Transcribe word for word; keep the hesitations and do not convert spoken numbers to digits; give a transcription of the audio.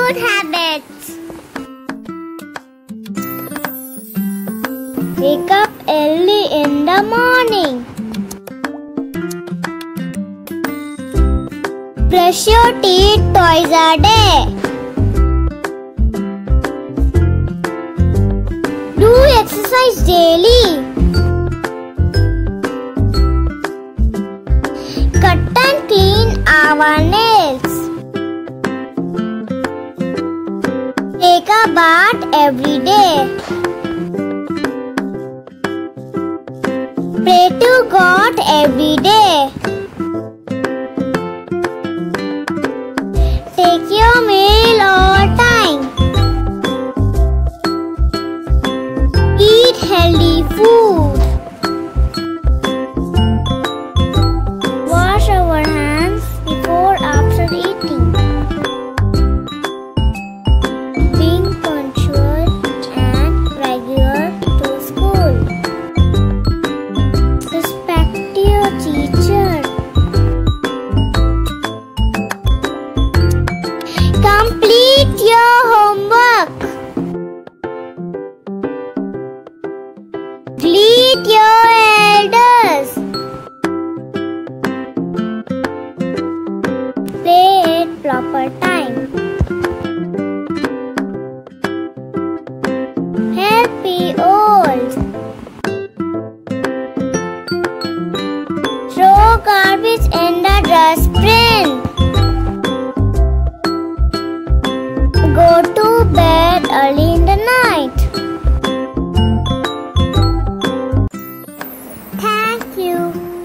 good habits. Wake up early in the morning. Brush your teeth twice a day. Do exercise daily. Cut and clean our nails. Take a bath every day. Pray to God every day. Take your meal all time. Eat healthy food. Wash our hands before after eating. Being punctual and regular to school. Respect your teacher. Complete your homework. Greet your elders. Play at proper time. Help the old. Throw garbage in the dustbin. Go to bed early in the night. Thank you.